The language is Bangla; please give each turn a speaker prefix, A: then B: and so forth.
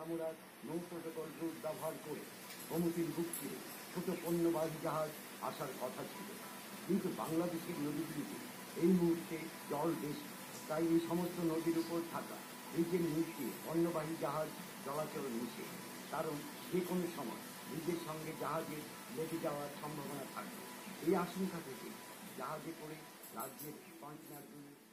A: আমরা নৌ প্রোটোকল রুট ব্যবহার করে গোমতীর বুক চিরে ছোট পণ্যবাহী জাহাজ আসার কথা ছিল, কিন্তু বাংলাদেশের নদীগুলিতে এই মুহূর্তে জল বেশি, তাই এই সমস্ত নদীর উপর থাকা ব্রিজের নিচ দিয়ে পণ্যবাহী জাহাজ চলাচল নিষেধ। কারণ যে কোনো সময় ব্রিজের সঙ্গে জাহাজে লেগে যাওয়ার সম্ভাবনা থাকবে। এই আশঙ্কা থেকে জাহাজে করে রাজ্যের কন্টেনারগুলি